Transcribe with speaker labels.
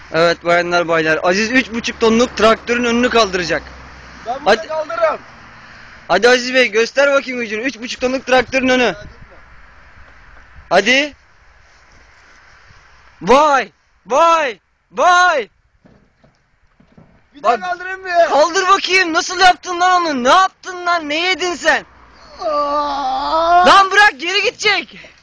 Speaker 1: Evet bayanlar baylar. Aziz 3,5 tonluk traktörün önünü kaldıracak.
Speaker 2: Ben bunu
Speaker 1: Hadi.
Speaker 2: kaldırırım.
Speaker 1: Hadi Aziz Bey göster bakayım gücünü. 3,5 tonluk traktörün önü. Hadi. Vay. Vay. Vay.
Speaker 2: Bir daha
Speaker 1: Bak,
Speaker 2: kaldırayım mı?
Speaker 1: kaldır bakayım. Nasıl yaptın lan onu? Ne yaptın lan? Ne yedin sen?
Speaker 2: Aa!
Speaker 1: Lan bırak geri gidecek.